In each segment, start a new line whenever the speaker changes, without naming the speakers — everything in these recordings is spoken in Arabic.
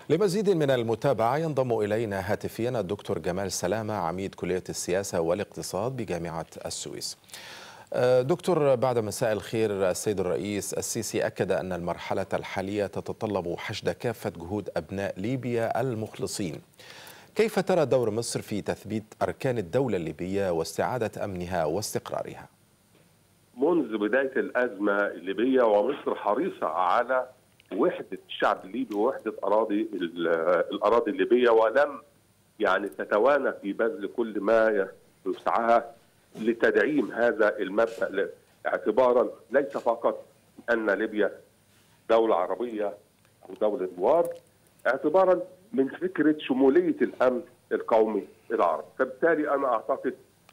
لمزيد من المتابعة ينضم إلينا هاتفيا الدكتور جمال سلامة، عميد كلية السياسة والاقتصاد بجامعة السويس. دكتور، بعد مساء الخير. السيد الرئيس السيسي أكد أن المرحلة الحالية تتطلب حشد كافة جهود أبناء ليبيا المخلصين. كيف ترى دور مصر في تثبيت أركان الدولة الليبية واستعادة أمنها واستقرارها؟
منذ بداية الأزمة الليبية ومصر حريصة على وحدة الشعب الليبي ووحدة الأراضي الليبية، ولم تتوانى في بذل كل ما يسعى لتدعيم هذا المبدأ، اعتبارا ليس فقط أن ليبيا دولة عربية أو دولة جوار، اعتبارا من فكرة شمولية الأمن القومي العربي. فبالتالي أنا أعتقد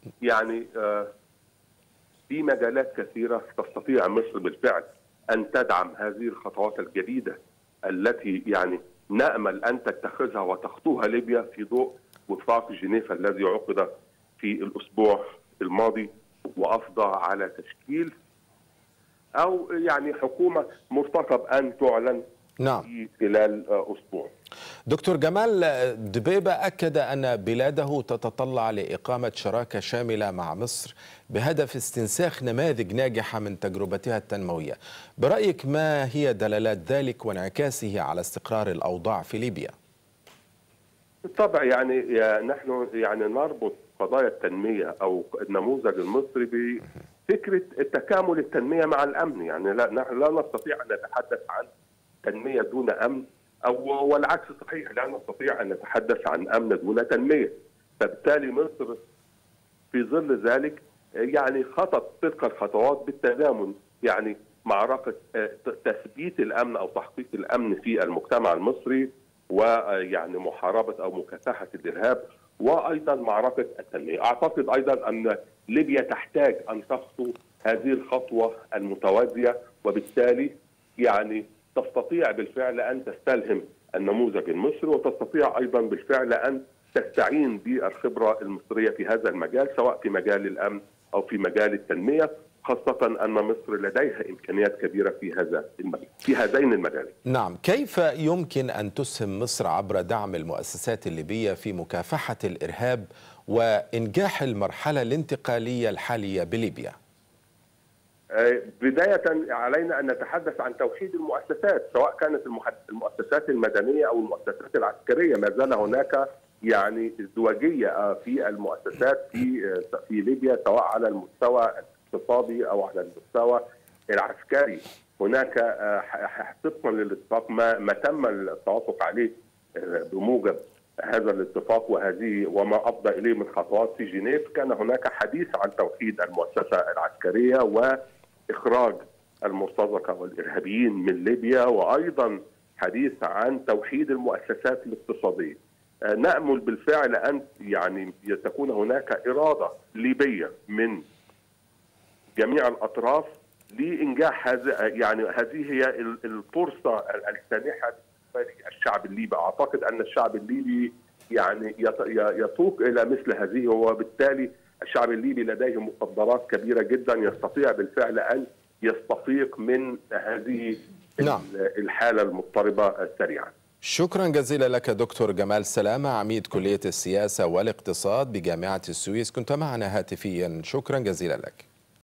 في مجالات كثيرة تستطيع مصر بالفعل أن تدعم هذه الخطوات الجديدة التي نأمل أن تتخذها وتخطوها ليبيا في ضوء وفاق جنيف الذي عقد في الأسبوع الماضي، وأفضى على تشكيل أو حكومة مرتقب أن تعلن في خلال أسبوع.
دكتور جمال، دبيبة أكد أن بلاده تتطلع لإقامة شراكة شاملة مع مصر بهدف استنساخ نماذج ناجحة من تجربتها التنموية. برأيك ما هي دلالات ذلك وانعكاسه على استقرار الأوضاع في ليبيا؟
بالطبع نحن نربط قضايا التنمية أو النموذج المصري بفكرة التكامل التنمية مع الأمن. نحن لا نستطيع أن نتحدث عن تنمية دون أمن، أو والعكس صحيح، لا نستطيع أن نتحدث عن أمن دون تنمية. فبالتالي مصر في ظل ذلك خطت تلك الخطوات بالتزامن، معركة تثبيت الأمن أو تحقيق الأمن في المجتمع المصري، ومحاربة أو مكافحة الإرهاب، وأيضا معركة التنمية. أعتقد أيضا أن ليبيا تحتاج أن تخطو هذه الخطوة المتوازية، وبالتالي تستطيع بالفعل أن تستلهم النموذج المصري، وتستطيع أيضا بالفعل أن تستعين بالخبرة المصرية في هذا المجال، سواء في مجال الأمن أو في مجال التنمية، خاصة أن مصر لديها إمكانيات كبيرة في هذا المجال، في هذين المجالين.
نعم، كيف يمكن أن تسهم مصر عبر دعم المؤسسات الليبية في مكافحة الإرهاب وإنجاح المرحلة الانتقالية الحالية بليبيا؟
بداية علينا أن نتحدث عن توحيد المؤسسات، سواء كانت المؤسسات المدنية أو المؤسسات العسكرية. ما زال هناك ازدواجية في المؤسسات في ليبيا، سواء على المستوى الاقتصادي أو على المستوى العسكري. هناك طبقا للاتفاق ما تم التوافق عليه بموجب هذا الاتفاق وما أفضى إليه من خطوات في جنيف، كان هناك حديث عن توحيد المؤسسة العسكرية وإخراج المرتزقة والإرهابيين من ليبيا، وأيضا حديث عن توحيد المؤسسات الاقتصادية. نأمل بالفعل أن تكون هناك إرادة ليبية من جميع الأطراف لإنجاح هذه هي الفرصة السانحة للشعب الليبي. أعتقد أن الشعب الليبي يسوق إلى مثل هذه، وبالتالي الشعب الليبي لديه مقدرات كبيرة جدا، يستطيع بالفعل أن يستفيق من هذه الحالة المضطربة سريعا.
شكرا جزيلا لك دكتور جمال سلامة، عميد كلية السياسة والاقتصاد بجامعة السويس، كنت معنا هاتفيا. شكرا جزيلا لك.